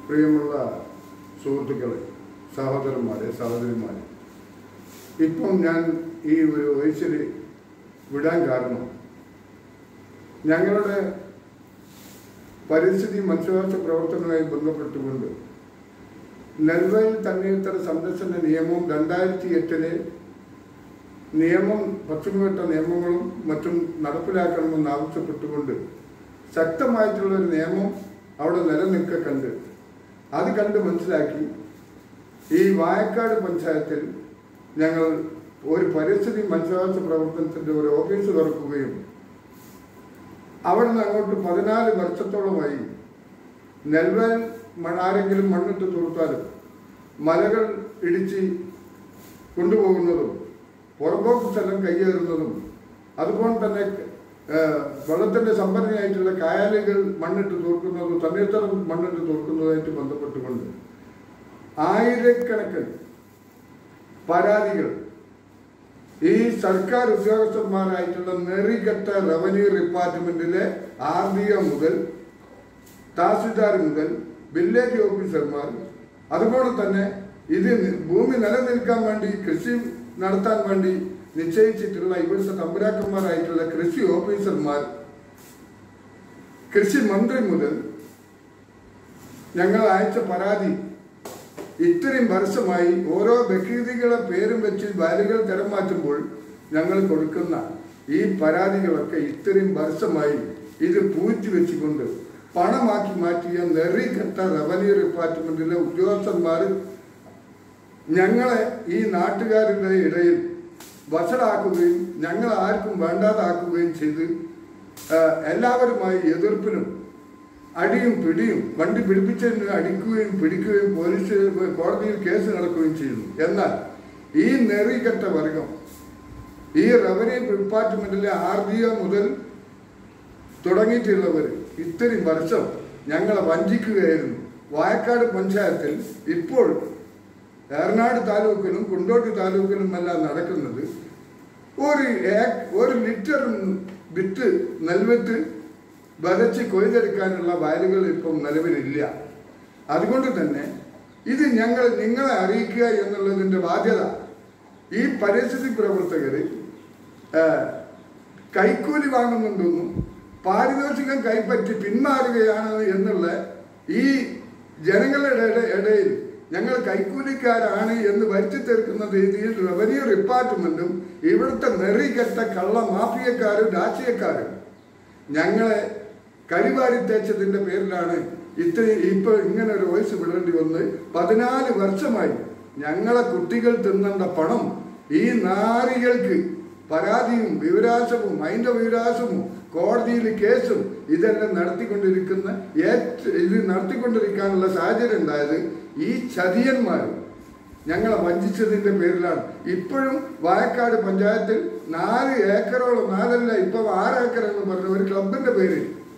പ്രിയമുള്ള സുഹൃത്തുക്കളെ, സഹോദരന്മാരെ, സഹോദരിമാരെ, ഇപ്പം ഞാൻ ഈ ഒരു വയസ്സിൽ വിടാൻ കാരണം ഞങ്ങളുടെ പരിസ്ഥിതി മനുഷ്യാവകാശ പ്രവർത്തനവുമായി ബന്ധപ്പെട്ടുകൊണ്ട് നെൽവയൽ തണ്ണീർത്തട സംരക്ഷണ നിയമം 2008 നിയമം പശ്ചിമഘട്ട നിയമങ്ങളും മറ്റും നടപ്പിലാക്കണമെന്ന് ആവശ്യപ്പെട്ടുകൊണ്ട് ശക്തമായിട്ടുള്ളൊരു നിയമം അവിടെ നിലനിൽക്കെ അത് കണ്ട് മനസ്സിലാക്കി ഈ വായക്കാട് പഞ്ചായത്തിൽ ഞങ്ങൾ ഒരു പരിസ്ഥിതി മനുഷ്യാവകാശ പ്രവർത്തനത്തിൻ്റെ ഒരു ഓഫീസ് തുറക്കുകയും അവിടെ നിന്ന് അങ്ങോട്ട് 14 വർഷത്തോളമായി നെൽവയൽ ആരെങ്കിലും മണ്ണിട്ട് തൂർത്താലും മലകൾ ഇടിച്ച് കൊണ്ടുപോകുന്നതും പുറമ്പോക്ക് സ്ഥലം കയ്യേറുന്നതും അതുപോലെ തന്നെ വെള്ളത്തിൻ്റെ സംഭരണിയായിട്ടുള്ള കായലുകൾ മണ്ണിട്ട് തൂർക്കുന്നതും തണ്ണീർത്തടം മണ്ണിട്ട് തൂർക്കുന്നതുമായിട്ട് ബന്ധപ്പെട്ടുകൊണ്ട് ആയിരക്കണക്കിന് പരാതികൾ ഈ സർക്കാർ ഉദ്യോഗസ്ഥന്മാരായിട്ടുള്ള നെറികെട്ട റവന്യൂ ഡിപ്പാർട്ട്മെന്റിലെ RDO മുതൽ തഹസിൽദാർ മുതൽ വില്ലേജ് ഓഫീസർമാർ, അതുപോലെ തന്നെ ഇത് ഭൂമി നിലനിൽക്കാൻ വേണ്ടി കൃഷി നടത്താൻ വേണ്ടി നിശ്ചയിച്ചിട്ടുള്ള ഇവിടുത്തെ തമ്പുരാക്കന്മാരായിട്ടുള്ള കൃഷി ഓഫീസർമാർ, കൃഷി മന്ത്രി മുതൽ ഞങ്ങൾ അയച്ച പരാതി ഇത്രയും വർഷമായി ഓരോ വ്യക്തികളെ പേരും വെച്ച് വയലുകൾ തരം മാറ്റുമ്പോൾ ഞങ്ങൾ കൊടുക്കുന്ന ഈ പരാതികളൊക്കെ ഇത്രയും വർഷമായി ഇത് പൂഴ്ത്തി വെച്ചുകൊണ്ട് പണമാക്കി മാറ്റിയ നെറികെട്ട റവന്യൂ ഡിപ്പാർട്ട്മെന്റിലെ ഉദ്യോഗസ്ഥന്മാർ ഞങ്ങളെ ഈ നാട്ടുകാരുടെ ഇടയിൽ വഷളാക്കുകയും ഞങ്ങൾ ആർക്കും വേണ്ടാതാക്കുകയും ചെയ്ത് എല്ലാവരുമായി എതിർപ്പിനും അടിയും പിടിയും വണ്ടി പിടിപ്പിച്ചതിന് അടിക്കുകയും പിടിക്കുകയും പോലീസ് കോടതിയിൽ കേസ് നടക്കുകയും ചെയ്യുന്നു. എന്നാൽ ഈ നെറികെട്ട വർഗം ഈ റവന്യൂ ഡിപ്പാർട്ട്മെന്റിലെ RDO മുതൽ തുടങ്ങിയിട്ടുള്ളവർ ഇത്രയും വർഷം ഞങ്ങളെ വഞ്ചിക്കുകയായിരുന്നു. വായക്കാട് പഞ്ചായത്തിൽ ഇപ്പോൾ ഏറനാട് താലൂക്കിലും കുണ്ടോട്ടി താലൂക്കിലുമെല്ലാം നടക്കുന്നത് ഒരു ലിറ്റർ വിത്ത് നെൽവിത്ത് വരച്ച് കൊയ്തെടുക്കാനുള്ള വയലുകൾ ഇപ്പം നിലവിലില്ല. അതുകൊണ്ട് തന്നെ ഇത് നിങ്ങളെ അറിയിക്കുക എന്നുള്ളതിൻ്റെ ബാധ്യത ഈ പരിസ്ഥിതി പ്രവർത്തകർ കൈക്കൂലി വാങ്ങുന്നുണ്ടെന്നും പാരിതോഷികം കൈപ്പറ്റി പിന്മാറുകയാണ് എന്നുള്ള ഈ ജനങ്ങളുടെ ഇടയിൽ ഞങ്ങൾ കൈക്കൂലിക്കാരാണ് എന്ന് വരുത്തി തീർക്കുന്ന രീതിയിൽ റവന്യൂ ഡിപ്പാർട്ട്മെന്റും ഇവിടുത്തെ നെറികെട്ട കള്ള മാഫിയക്കാരും രാഷ്ട്രീയക്കാരും ഞങ്ങളെ കരിവാരി തേച്ചതിൻ്റെ പേരിലാണ് ഇപ്പോൾ ഇങ്ങനെ ഒരു വോയിസ് വിടേണ്ടി വന്ന് 14 വർഷമായി ഞങ്ങളെ കുട്ടികൾ തിന്നേണ്ട പണം ഈ നാരികൾക്ക് പരാതിയും വിവരാശവും അതിൻ്റെ വിവരാശവും കോടതിയിൽ കേസും ഇതെല്ലാം നടത്തിക്കൊണ്ടിരിക്കാനുള്ള സാഹചര്യം ഉണ്ടായത് ഈ ചതിയന്മാർ ഞങ്ങളെ വഞ്ചിച്ചതിൻ്റെ പേരിലാണ്. ഇപ്പോഴും വായക്കാട് പഞ്ചായത്തിൽ 4 ഏക്കറോളം, 4 ഇപ്പം 6 ഏക്കർ എന്ന് പറഞ്ഞ ഒരു ക്ലബിൻ്റെ പേര്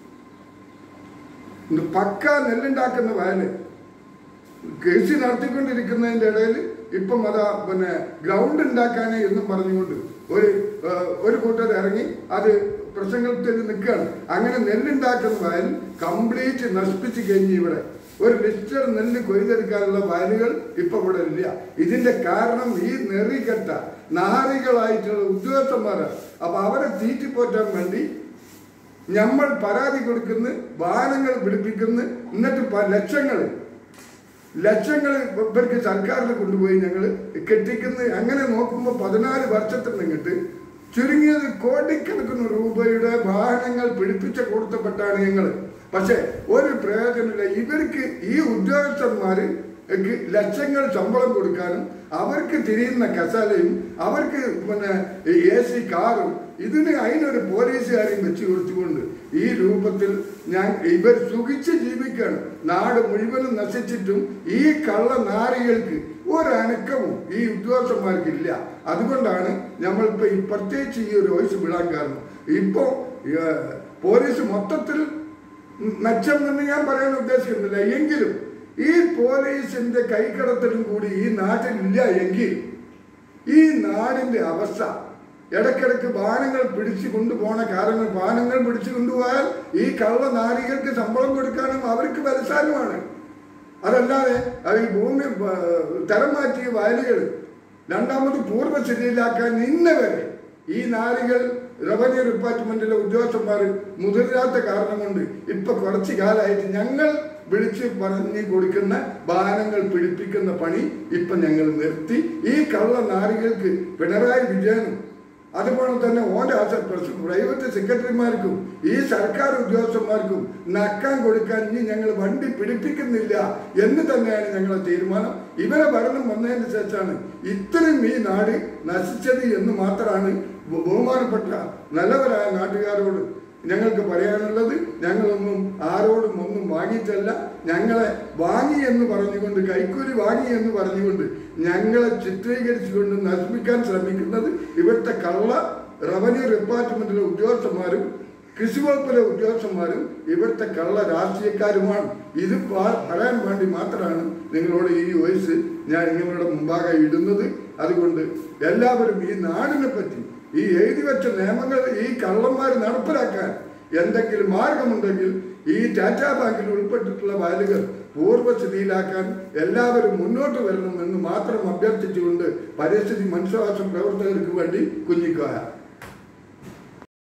പക്ക നെല്ലുണ്ടാക്കുന്ന വയല് കൃഷി നടത്തിക്കൊണ്ടിരിക്കുന്നതിൻ്റെ ഇടയിൽ ഇപ്പം അതാ ഗ്രൗണ്ട് ഉണ്ടാക്കാനേ എന്നും പറഞ്ഞുകൊണ്ട് ഒരു കൂട്ടർ ഇറങ്ങി അത് പ്രശ്നത്തിൽ നിൽക്കുകയാണ്. അങ്ങനെ നെല്ലുണ്ടാക്കുന്ന വയൽ കംപ്ലീറ്റ് നശിപ്പിച്ച് കഴിഞ്ഞ് ഇവിടെ ഒരു ലിറ്റർ നെല്ല് കൊയ്തെടുക്കാനുള്ള വയലുകൾ ഇപ്പൊ ഇവിടെ ഇല്ല. ഇതിന്റെ കാരണം ഈ നെറികെട്ട നാറികളായിട്ടുള്ള ഉദ്യോഗസ്ഥന്മാരാണ്. അപ്പൊ അവരെ തീറ്റിപ്പോറ്റാൻ വേണ്ടി നമ്മൾ പരാതി കൊടുക്കുന്നു, വാഹനങ്ങൾ പിടിപ്പിക്കുന്നു, എന്നിട്ട് ലക്ഷങ്ങൾ ഇവർക്ക് സർക്കാരിൽ കൊണ്ടുപോയി ഞങ്ങൾ കെട്ടിക്കുന്നു. അങ്ങനെ നോക്കുമ്പോൾ 14 വർഷത്തിൽ നിന്നിട്ട് ചുരുങ്ങിയത് കോടിക്കണക്കിന് രൂപയുടെ വാഹനങ്ങൾ പിടിപ്പിച്ച കൊടുത്തപ്പെട്ടാണ് ഞങ്ങൾ. പക്ഷെ ഒരു പ്രയോജനമില്ല. ഇവർക്ക് ഈ ഉദ്യോഗസ്ഥന്മാർ ലക്ഷങ്ങൾ ശമ്പളം കൊടുക്കാനും അവർക്ക് തിരിയുന്ന കസാലയും അവർക്ക് AC കാറും അതിനൊരു പോലീസുകാരെയും വെച്ച് കൊടുത്തുകൊണ്ട് ഈ രൂപത്തിൽ ഇവർ സുഖിച്ച് ജീവിക്കുകയാണ്. നാട് മുഴുവനും നശിച്ചിട്ടും ഈ കള്ള നാരികൾക്ക് ഒരനക്കവും ഈ ഉദ്യോഗസ്ഥന്മാർക്കില്ല. അതുകൊണ്ടാണ് നമ്മളിപ്പോൾ പ്രത്യേകിച്ച് ഈ ഒരു വോയിസ് വിടാൻ കാരണം. ഇപ്പോൾ പോലീസ് മൊത്തത്തിൽ മെച്ചം എന്ന് ഞാൻ പറയാൻ ഉദ്ദേശിക്കുന്നില്ല. എങ്കിലും ഈ പോലീസിന്റെ കൈക്കടത്തലും കൂടി ഈ നാട്ടിലില്ല എങ്കിൽ ഈ നാടിന്റെ അവസ്ഥ ഇടയ്ക്കിടയ്ക്ക് വാഹനങ്ങൾ പിടിച്ചു കൊണ്ടുപോണ കാരണങ്ങൾ വാഹനങ്ങൾ പിടിച്ചു കൊണ്ടുപോയാൽ ഈ കള്ള നാരികൾക്ക് ശമ്പളം കൊടുക്കാനും അവർക്ക് വരുത്താനുമാണ്. അതല്ലാതെ ഈ ഭൂമി തരം മാറ്റിയ വയലുകൾ രണ്ടാമത് പൂർവ്വസ്ഥിതിയിലാക്കാൻ ഇന്ന് വരെ ഈ നാലുകൾ റവന്യൂ ഡിപ്പാർട്ട്മെന്റിലെ ഉദ്യോഗസ്ഥന്മാർ മുതിരാത്ത കാരണം കൊണ്ട് ഇപ്പൊ കുറച്ചു കാലമായിട്ട് ഞങ്ങൾ വിളിച്ച് പറഞ്ഞു കൊടുക്കുന്ന വാഹനങ്ങൾ പിടിപ്പിക്കുന്ന പണി ഇപ്പൊ ഞങ്ങൾ നിർത്തി. ഈ കള്ള നാരികൾക്ക് പിണറായി വിജയനും അതുപോലെ തന്നെ ഓൻ്റെ പ്രൈവറ്റ് സെക്രട്ടറിമാർക്കും ഈ സർക്കാർ ഉദ്യോഗസ്ഥന്മാർക്കും നക്കാൻ കൊടുക്കാൻ ഇനി ഞങ്ങൾ വണ്ടി പിടിപ്പിക്കുന്നില്ല എന്ന് തന്നെയാണ് ഞങ്ങളുടെ തീരുമാനം. ഇവരെ ഭരണം വന്നതിന് ശേഷമാണ് ഇത്രയും ഈ നാട് നശിച്ചത് എന്ന് മാത്രമാണ് ബഹുമാനപ്പെട്ട നല്ലവരായ നാട്ടുകാരോട് ഞങ്ങൾക്ക് പറയാനുള്ളത്. ഞങ്ങളൊന്നും ആരോടും ഒന്നും വാങ്ങിയിട്ടല്ല. ഞങ്ങളെ വാങ്ങി എന്ന് പറഞ്ഞുകൊണ്ട്, കൈക്കൂലി വാങ്ങി എന്ന് പറഞ്ഞുകൊണ്ട് ഞങ്ങളെ ചിത്രീകരിച്ചുകൊണ്ട് നശിപ്പിക്കാൻ ശ്രമിക്കുന്നത് ഇവിടുത്തെ കള്ള റവന്യൂ ഡിപ്പാർട്ട്മെന്റിലെ ഉദ്യോഗസ്ഥന്മാരും കൃഷി വകുപ്പിലെ ഉദ്യോഗസ്ഥന്മാരും ഇവിടുത്തെ കള്ള രാഷ്ട്രീയക്കാരുമാണ്. ഇത് പറയാൻ വേണ്ടി മാത്രമാണ് നിങ്ങളോട് ഈ വോയിസ് ഞാൻ നിങ്ങളുടെ മുമ്പാകെ ഇടുന്നത്. അതുകൊണ്ട് എല്ലാവരും ഈ നാടിനെ പറ്റി, ഈ എഴുതി വെച്ച നിയമങ്ങൾ ഈ കള്ളന്മാർ നടപ്പിലാക്കാൻ എന്തെങ്കിലും മാർഗമുണ്ടെങ്കിൽ ഈ ടാറ്റാ ബാങ്കിൽ ഉൾപ്പെട്ടിട്ടുള്ള വയലുകൾ പൂർവ്വസ്ഥിതിയിലാക്കാൻ എല്ലാവരും മുന്നോട്ട് വരണമെന്ന് മാത്രം അഭ്യർത്ഥിച്ചുകൊണ്ട് പരിസ്ഥിതി മനുഷ്യാവകാശ പ്രവർത്തകർക്ക് വേണ്ടി കുഞ്ഞിക്കോയ.